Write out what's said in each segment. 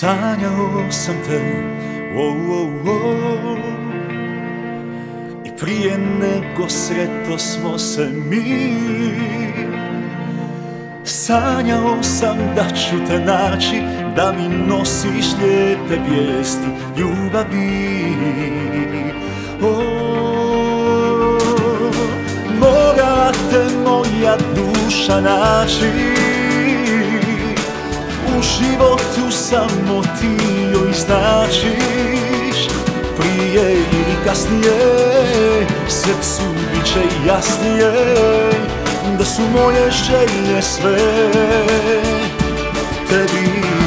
Sanjao sam te, i prije nego sreto smo se mi. Sanjao sam da ću te naći, da mi nosiš lijepe vijesti ljubavi. Mora te moja duša naći, u životu samo ti joj značiš. Prije ili kasnije srcu bit će jasnije da su moje želje sve tebi.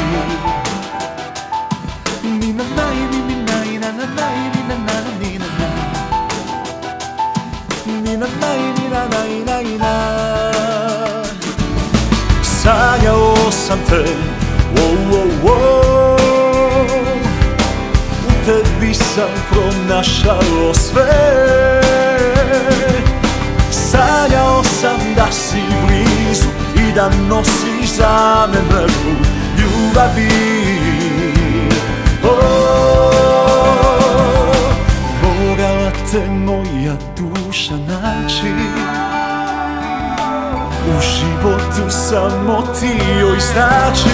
Sanjao sam te, u tebi sam pronašao sve. Sanjao sam da si blizu i da nosiš za me mrtvu ljubavi. Morala te moja duša naći, u životu samo ti joj značiš.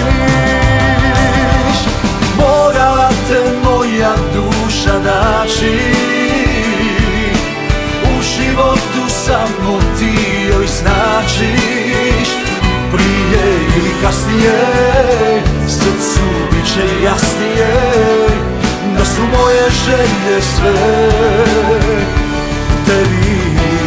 Morala te moja duša naći, u životu samo ti joj značiš. Prije ili kasnije srcu bit će jasnije da su moje želje sve tebi.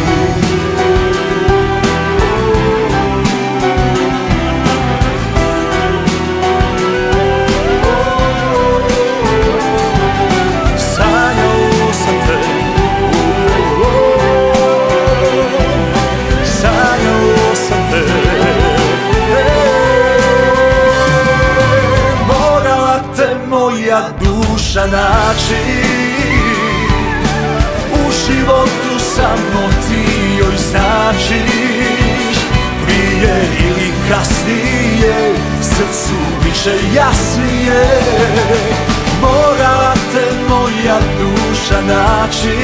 Moja duša naći, u životu samo ti joj značiš. Prije ili kasnije srcu bit će jasnije. Mora te moja duša naći,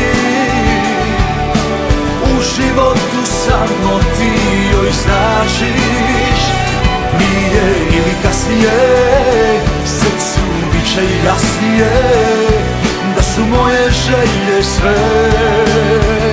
u životu samo ti joj značiš. Prije ili kasnije srcu bit će jasnije da su moje želje sve